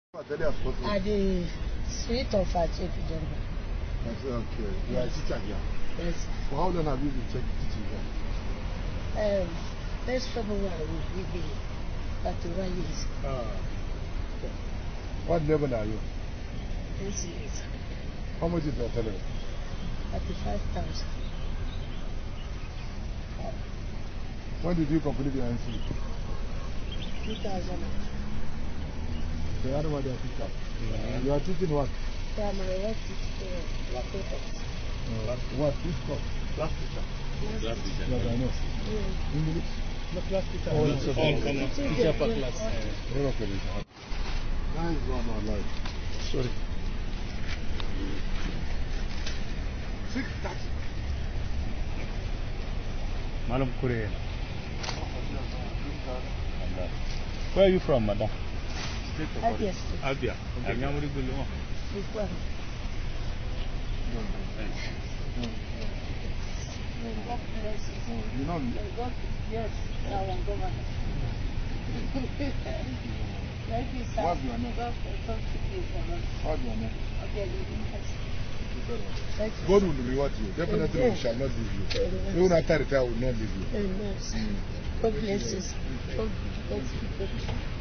At the street of Achep, Okay. You are a teacher here? Yes. For how long have you been teaching here? Next February will be 31 years. Okay. What level are you? 8 years. How much is your salary? 35,000. When did you complete your NC? 2000. The other one they are teaching. You are teaching what? Primary work teacher. What? Which course? Class teacher. Yes, I know. English? No, class teacher. Oh, it's Teacher per class. Okay. Nice one, my life. Sorry. 6:30. Madam Kure. Where are you from, madam? Abia State. Abia. Anyamuri Gulu. You know me? Yes, our governor. Thank you, sir. What's your name? What's your name? Okay, God will reward you. Definitely we shall not leave you. Even after retire, we will not leave you. God bless you. God bless you.